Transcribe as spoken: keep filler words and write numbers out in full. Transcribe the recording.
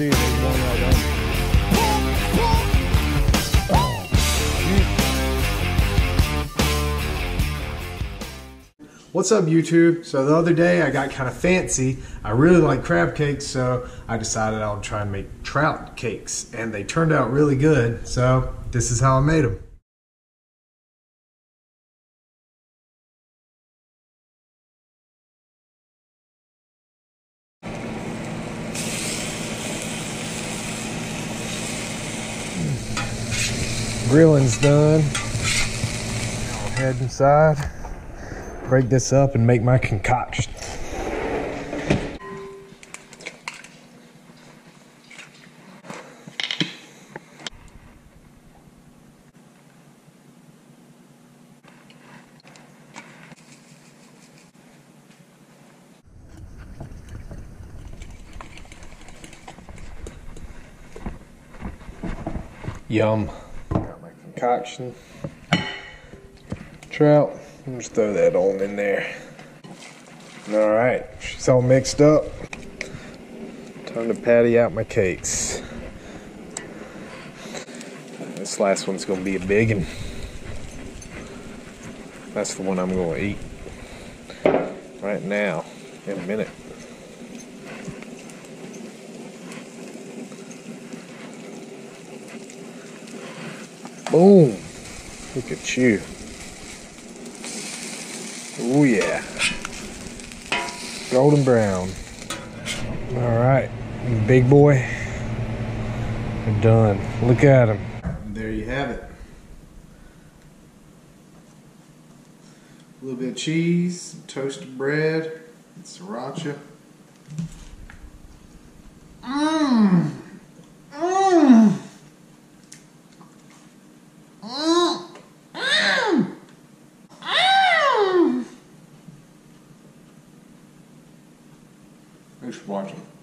Dude, there's one right on. What's up, YouTube? So the other day I got kind of fancy. I really like crab cakes, so I decided I would try and make trout cakes, and they turned out really good. So this is how I made them. Grilling's done. I'll head inside, break this up, and make my concoction. Yum. Got my concoction. Trout. I'll just throw that on in there. Alright, she's all mixed up. Time to patty out my cakes. This last one's gonna be a big one. That's the one I'm gonna eat right now, in a minute. Boom! Look at you. Oh yeah. Golden brown. Alright, big boy. We're done. Look at him. There you have it. A little bit of cheese, toasted bread, and sriracha. Mmm! Mmm! Thanks for watching.